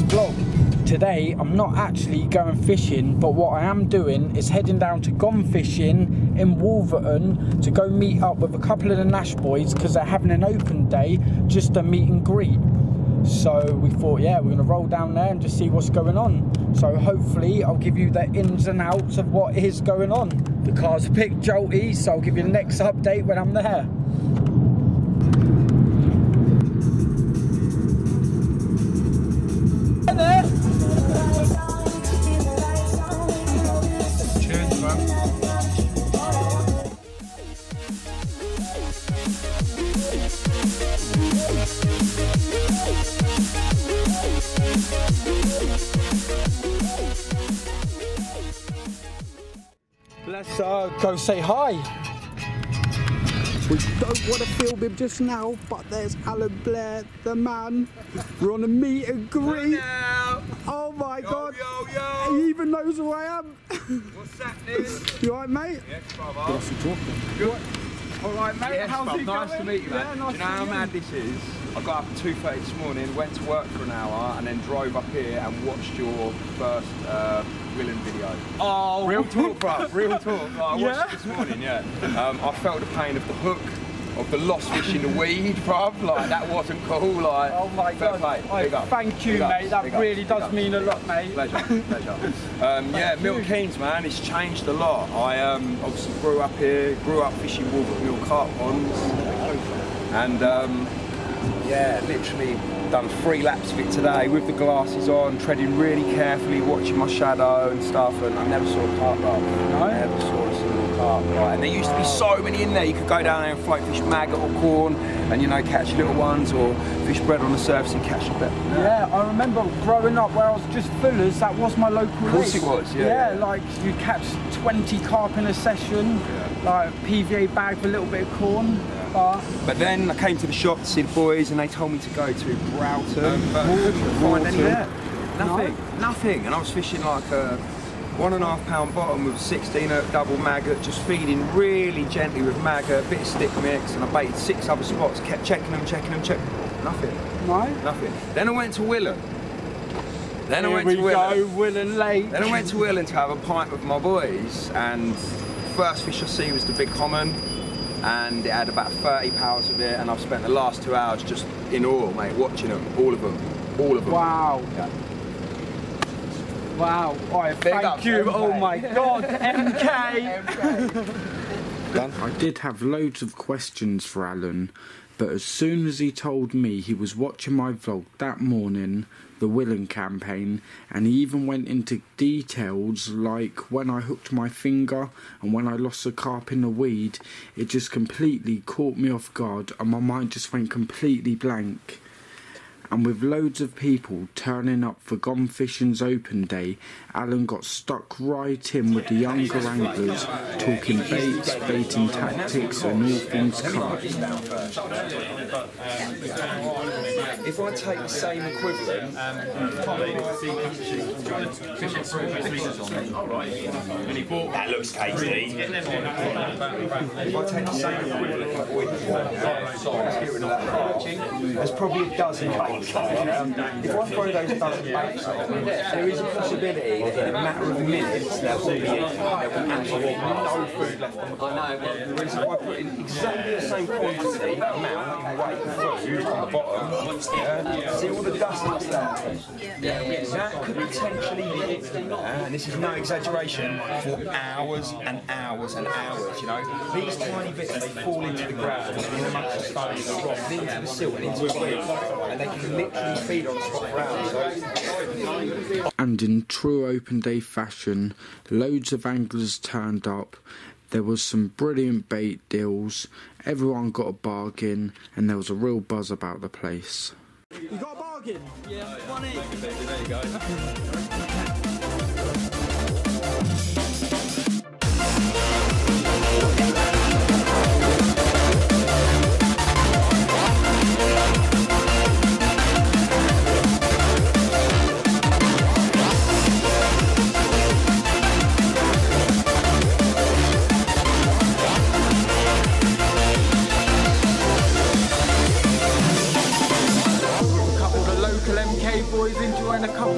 vlog. Today I'm not actually going fishing, but what I am doing is heading down to gone fishing in Wolverton to go meet up with a couple of the Nash boys because they're having an open day, just a meet and greet. So we thought, yeah, we're gonna roll down there and just see what's going on. So hopefully I'll give you the ins and outs of what is going on. The car's a bit jolty, so I'll give you the next update when I'm there. Let's go say hi. We don't want to film him just now, but there's Alan Blair, the man. We're on a meet and greet. Oh my God. Yo, yo. He even knows who I am. What's happening? You alright, mate? Yes, brother. Good. Alright, mate. Yes, how's it nice going? to meet you, man. Yeah, nice. Do you know how mad this is? I got up at 2:30 this morning, went to work for an hour, and then drove up here and watched your first Willen video. Oh, real talk, bro. Real talk. Like, I watched Yeah? it this morning. Yeah. I felt the pain of the hook, of the lost fish in the weed, bruv. Like that wasn't cool. Like. Oh my God. Thank you, mate. That really does mean a lot, mate. Pleasure. Pleasure. Yeah, Milton Keynes, man. It's changed a lot. I obviously grew up here, grew up fishing Wolverton carp ponds, and yeah, literally done 3 laps of it today with the glasses on, treading really carefully, watching my shadow and stuff, and I never saw a carp, bro. No? I never saw a single carp, right? And there used to be so many in there. You could go down there and float fish maggot or corn, and you know, catch little ones, or fish bread on the surface and catch a bit. Yeah, I remember growing up where I was just Fuller's, that was my local lake. Of course it was, yeah. Yeah, like you'd catch 20 carp in a session, like PVA bag with a little bit of corn. But then I came to the shop to see the boys and they told me to go to Broughton, but I couldn't find any there. Nothing, nothing. And I was fishing like a 1.5 pound bottom with 16 double maggot, just feeding really gently with maggot, a bit of stick mix, and I baited 6 other spots, kept checking them, nothing. No? Nothing. Then I went to Willen. Then Willen Lake. Then I went to Willen to have a pint with my boys, and first fish I see was the big common. And it had about 30 pounds of it, and I've spent the last 2 hours just in awe, mate, watching them, all of them. Wow. Yeah. Wow. Alright, thank you. MK. Oh my God, MK. I did have loads of questions for Alan, but as soon as he told me he was watching my vlog that morning, the Willen campaign, and he even went into details like when I hooked my finger and when I lost a carp in the weed, it just completely caught me off guard and my mind just went completely blank. And with loads of people turning up for Gone Fishing's open day, Alan got stuck right in with the younger anglers, talking baits, baiting tactics and all things carp. If I take the same equivalent, That looks tasty. if I take the same equivalent of weed, let's get rid of that carp, there's probably a dozen baits. If I throw those dozen baits on, there is a possibility that in a matter of minutes there will be absolutely no food left on the bottom. Whereas if I put in exactly the same quantity, amount, and weight of food on the bottom, see all the dust that's there? That could potentially be, and this is no exaggeration, for hours and hours and hours, you know. These tiny bits, they fall into the ground, in amongst the stones, the rock, into the silt and into the weed, and they can literally feed on the spot for hours. And in true open day fashion, loads of anglers turned up, there was some brilliant bait deals, everyone got a bargain, and there was a real buzz about the place. You got a bargain? Yeah, 1 each. There you go. boys enjoying a couple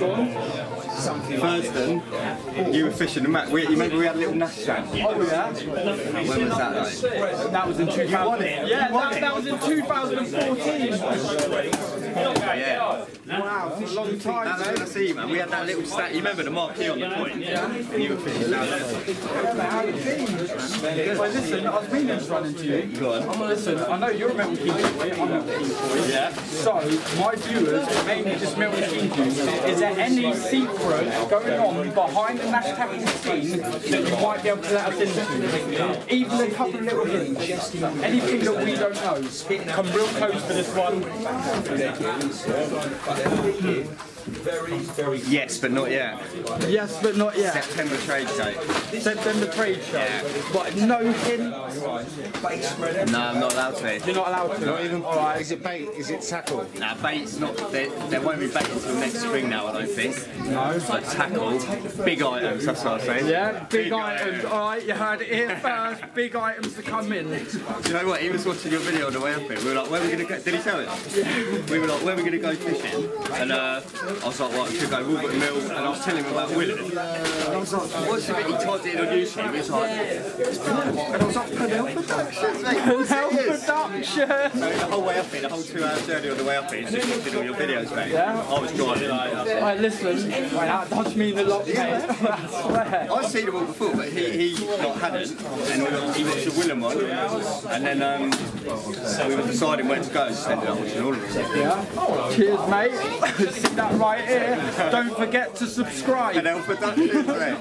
Thurston, you were fishing the mat. You remember we had a little nash stand? Oh yeah. When was that like? That was in 2000. Yeah, that was in 2014. Yeah. Wow, it's a long time. That's what I see, man. We had that little stand. You remember the marquee on the point? Yeah. And you were fishing down there. Well, listen, I was meaning to run into you. Go on. Listen, I know you're a Milton Keynes boy, I'm not a Keynes boy. Yeah. So, my viewers, mainly just Milton Keynes viewers, is there any secret going on behind the Nash tackle scene that you might be able to let us into? Even a couple of little hints. Anything that we don't know. Come real close for this one. Yes, but not yet. Yes, but not yet. September trade show. September trade show. Yeah. But no hint. No, I'm not allowed to. You're not allowed to. Not even. All right, is it bait? Is it tackle? Nah, bait's not. There won't be bait until next spring now, I don't think. No. But tackle, big items. That's what I'm saying. Yeah, big items. All right, you heard it here first. Big items to come in. Do you know what? He was watching your video on the way up here. We were like, where are we going to go? Did he tell it? Yeah. We were like, where are we going to go fishing? And I was like, well, we should go Wolverton Mill. And I was telling him about Willen. And I was like, what's the bit? He typed it in on YouTube. He was like, it's Purnell. And I was like, Purnell Productions, mate. Purnell Productions. So the whole way up here, the whole 2 hour journey on the way up here, just watching all your videos, mate. Yeah. I was driving. Right, listen, that does mean a lot, mate. I swear. I've seen them all before, but he like, hadn't. And he watched the Willen one. And then we were deciding where to go, so ended up watching all of them. Yeah. Cheers, mate. See that right here. Don't forget to subscribe. Purnell Productions, mate.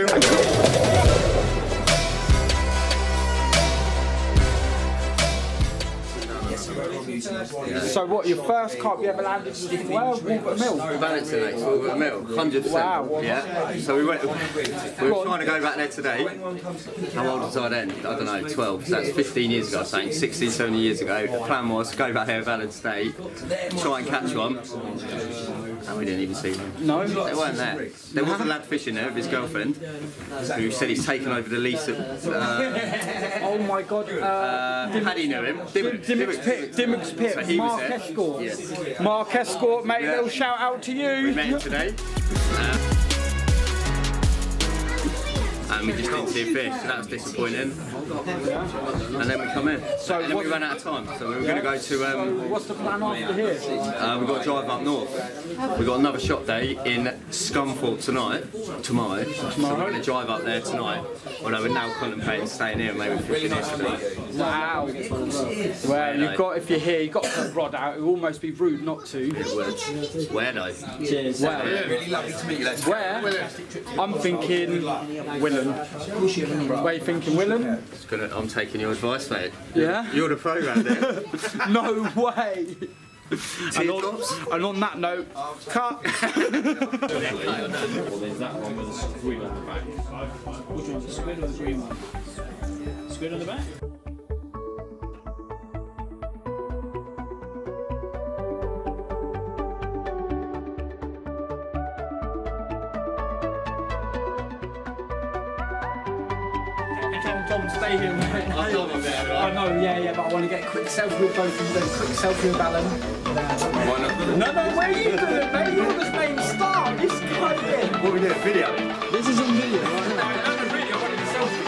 So what, your first carp you ever landed was where? Wolverton Mill? Balancing, mate. Wolverton Mill, 100%. Wow. Yeah. So we were trying to go back there today. How old was I then? I don't know, 12. So that's 15 years ago, I think. 16, 17 years ago. The plan was to go back there Valentine's Day, try and catch one. And we didn't even see them. No? They weren't there. There was a lad fishing there with his girlfriend, who said he's taken over the lease at... Oh my god. Paddy knew him. Dimmock's Pit. So he was Mark there. Escort. Yes. Mark Escort, mate, Yeah. little shout out to We you. met him today. And we just didn't see a fish, so that was disappointing. And then we come in. So and then we ran out of time, so we were going to go to... What's the plan after here? we've got to drive up north. We've got another shop day in Scunthorpe tomorrow. So we're going to drive up there tonight. Although we're now contemplating staying here, maybe fishing here tonight. Wow. Well, you've got, if you're here, you've got to put the rod out. It would almost be rude not to. It would. Where though? Cheers. Where? Really lovely to meet you. Where? I'm thinking Willen. Where are you thinking, Willen? I'm taking your advice, mate. Yeah? You're the pro round there. No way! And on that note, cut! Well, there's that one with a squid on the back. Which one's the squid or the green one? Squid on the back? Tom, stay here, mate. I told him there, I know, yeah, but I want to get a quick selfie with both of them, a quick selfie with Alan. Why not? No, where are you doing, mate? You're the main star. This guy here. What are we doing? Video? This is on video, right? No, the video, I wanted a selfie.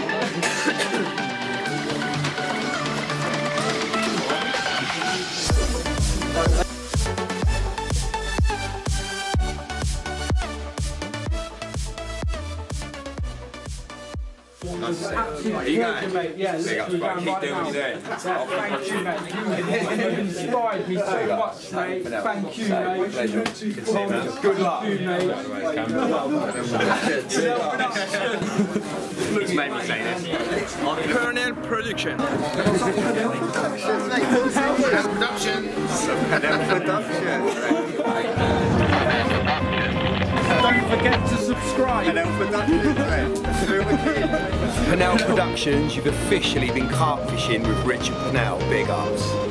Absolutely pleasure, mate. Yeah, literally going right now. Thank you, mate. You've inspired me so much, mate. Thank you, mate. Good luck. Thank you, mate. It's made me say this. Purnell Production. Don't forget to subscribe. Purnell Productions, you've officially been carp fishing with Richard Purnell. Big ups.